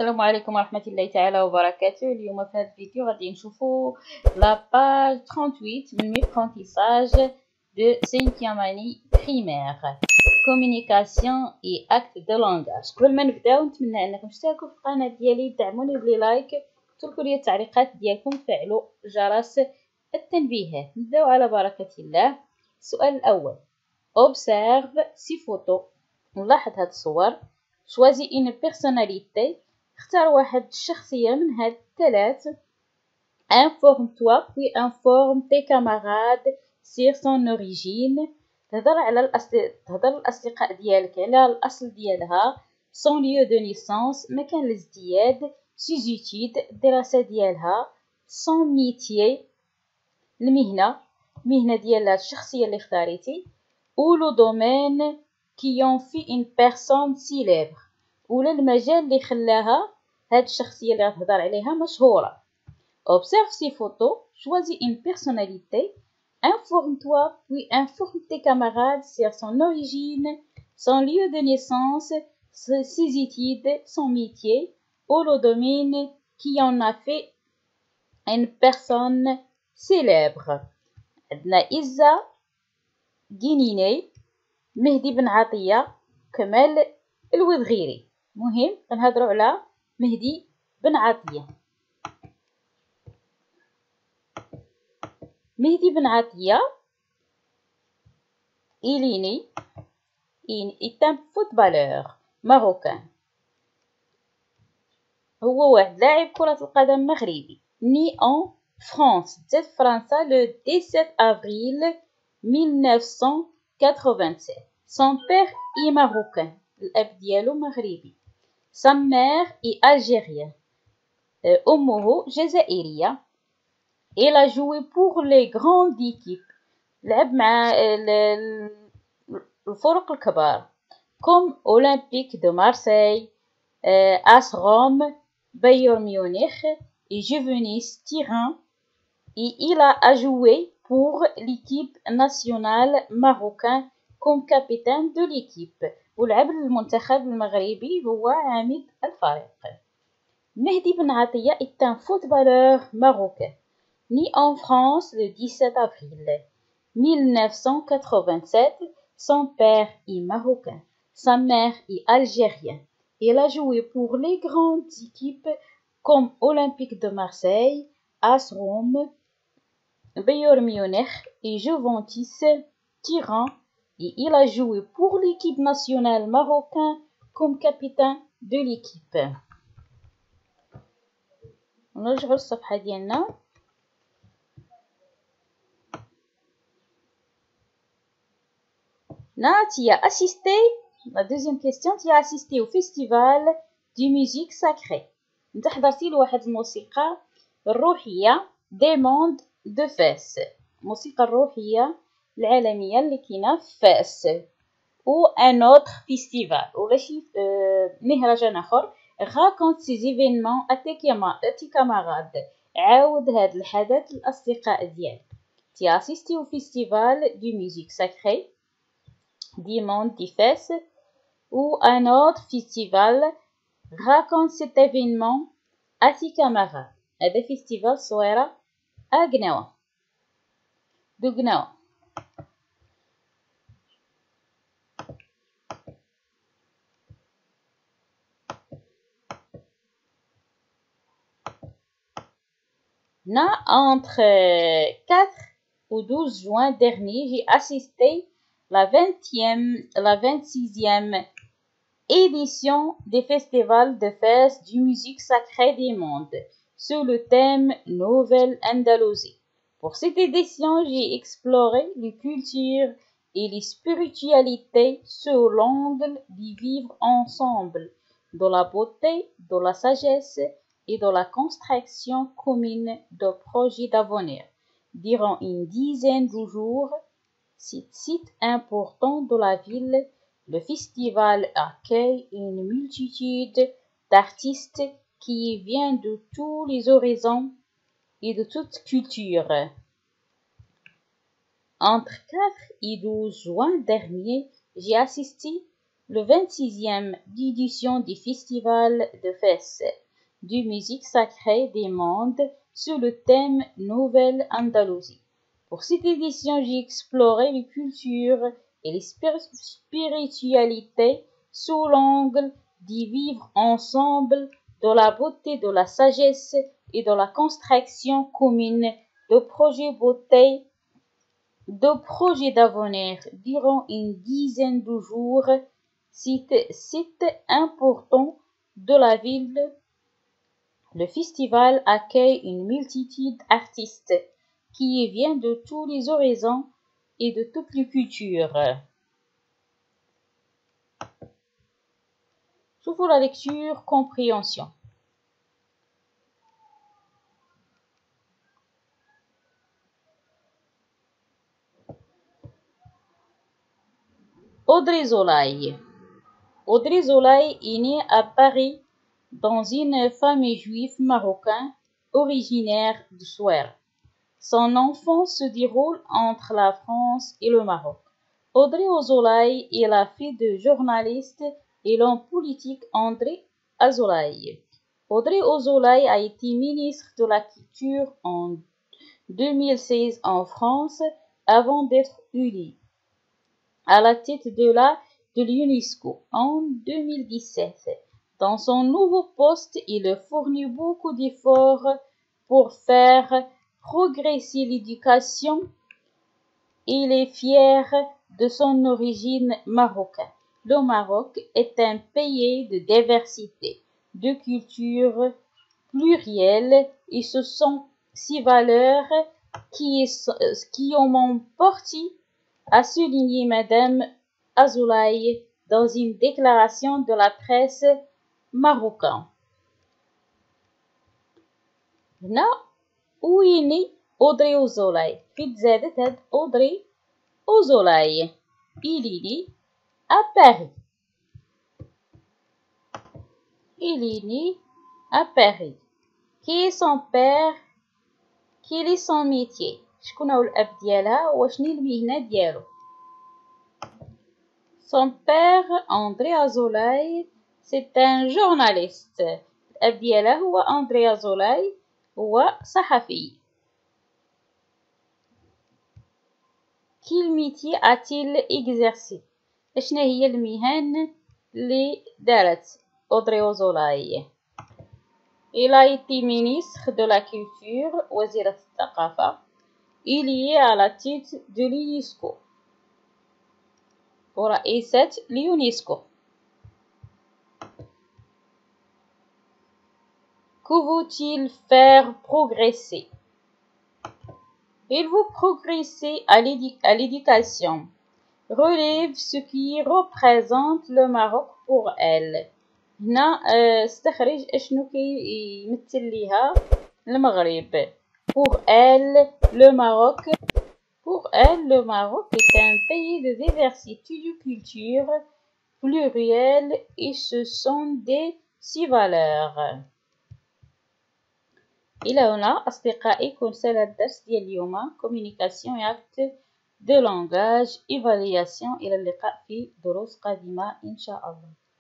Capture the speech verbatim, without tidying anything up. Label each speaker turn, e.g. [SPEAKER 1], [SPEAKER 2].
[SPEAKER 1] السلام عليكم ورحمة الله تعالى وبركاته. اليوم في هذا الفيديو غادي نشوفوا لا باج ثمانية وثمانين من ميبرونتيساج دو cinquième année primaire communication et acte de langage. قبل ما نبداو نتمنى انكم تشتركوا في القناة ديالي، دعموني بلي لايك، تركوا لي التعليقات ديالكم، فعلوا جرس التنبيهات. نبداو على بركة الله. السؤال الأول: observe six photos. نلاحظ هاد الصور. choisis une personnalité. اختار واحد الشخصية من هاد الثلاث. informe-toi puis informe tes camarades sur son origine. تهضر على الأصل... تهضر الأصدقاء ديالك على الأصل ديالها. son lieu de naissance، مكان الازدياد. ses études، الدراسة ديالها. son métier، المهنة، المهنة ديال الشخصية اللي اختاريتي. ou le domaine qui en fait une personne célèbre، ولا المجال اللي خلاها هاد الشخصية اللي غتهضر عليها مشهورة. observe ces photos, choisis une personnalité, informe-toi puis informe tes camarades sur son origine, son lieu de naissance, ses études, son métier ou le domaine qui en a fait une personne célèbre. عندنا إزا جنيني، مهدي بن عطية، كمال الوذغيري. مهم كنهضروا على مهدي بن عطية. مهدي بن عطية إليني إن إتام فوتبالور ماروكان، هو واحد لاعب كرة القدم مغربي. ني أون فرانس، تزاد فرنسا لو dix-sept avril mille neuf cent quatre-vingt-sept. son père est marocain، الأب ديالو مغربي. sa mère est algérienne، أمه جزائرية. elle a joué pour les grandes équipes، لعب مع الفرق الكبار. comme Olympique de Marseille، AS Rome، Bayern Munich et Juventus Turin. et il a joué pour l'équipe nationale marocaine comme capitaine de l'équipe، ولعب للمنتخب المغربي، هو عميد الفريق. مهدي بن عطية est un footballeur marocain né en France le dix-sept avril mille neuf cent quatre-vingt-sept. son père est marocain, sa mère est algérienne. il a joué pour les grandes équipes comme Olympique de Marseille, AS Rome, Bayern Munich et Juventus Turin. et il a joué pour l'équipe nationale marocaine comme capitaine de l'équipe. نرجعوا للصفحة ديالنا. Na, tu as assisté, la deuxième question, tu as assisté au festival de musique sacrée. انت حضرتي لواحد الموسيقى الروحية des mondes de Fès، الموسيقى الروحية العالمية اللي كاينة في فاس. ou un autre festival، ولا شي مهرجان آخر. raconte ces événements à tes camarades، عاود هاد الحدث للأصدقاء ديالك. tu as assisté au festival de musique sacrée des mondes de Fès. ou un autre festival. raconte cet événement à tes camarades. هذا فيستيفال صويرة أقنوة دو قنوة. Na, entre quatre ou douze juin dernier, j'ai assisté la vingtième, la vingt-sixième édition des festivals de Fès du musique sacrée des mondes sous le thème Nouvelle Andalousie. Pour cette édition, j'ai exploré les cultures et les spiritualités sous l'angle de vivre ensemble, de la beauté, de la sagesse et de la construction commune de projets d'avenir. Durant une dizaine de jours, cet site important de la ville, le festival accueille une multitude d'artistes qui viennent de tous les horizons et de toutes cultures. Entre quatre et douze juin dernier, j'ai assisté le vingt-sixième édition du Festival de Fès de musique sacrée des mondes sur le thème Nouvelle Andalousie. Pour cette édition, j'ai exploré les cultures et les spiritualités sous l'angle d'y vivre ensemble, de la beauté, de la sagesse et de la construction commune de projets beauté, de projets d'avenir durant une dizaine de jours. Site, site important de la ville, le festival accueille une multitude d'artistes qui viennent de tous les horizons et de toutes les cultures. Pour la lecture, compréhension. Audrey Zolaï. Audrey Zolaï est née à Paris dans une famille juive marocaine originaire de Souer. Son enfance se déroule entre la France et le Maroc. Audrey Zolaï est la fille du journaliste et l'homme politique André Azoulay. Audrey Zolaï a été ministre de la Culture en deux mille seize en France avant d'être élue à la tête de la de l'UNESCO en deux mille dix-sept. Dans son nouveau poste, il fournit beaucoup d'efforts pour faire progresser l'éducation. Il est fier de son origine marocaine. Le Maroc est un pays de diversité, de culture plurielle, et ce sont ces valeurs qui, qui m'ont porté à souligner Madame Azoulay dans une déclaration de la presse marocaine. هنا ويني أودري أوزولاي في تزادت هاد أودري أوزولاي il est né à Paris. Il est né à Paris. Qui est son père? Quel est son métier? شكون هو الأب ديالها وشنو المهنة ديالو؟ Son père, André Azoulay, c'est un journaliste. الأب ديالها هو أندري أزولاي، هو صحفي. Quel métier a-t-il exercé؟ شنو هي المهن اللي دارت أودري أزولاي؟ Il a été ministre de la Culture, وزيرة الثقافة. Il est à la tête de l'UNESCO. ورئيسة l'UNESCO. Que veut-il faire progresser? Il veut progresser à l'éducation. Relève ce qui représente le Maroc pour elle. هنا استخرج اشنو كيمثل ليها المغرب. Pour elle, le Maroc, pour elle, le Maroc est un pays de diversité de cultures plurielles et ce sont des six valeurs. إلى هنا أصدقائي يكون سال الدرس ديال اليوم communication et acte de langage évaluation. إلى اللقاء في دروس قادمة إن شاء الله.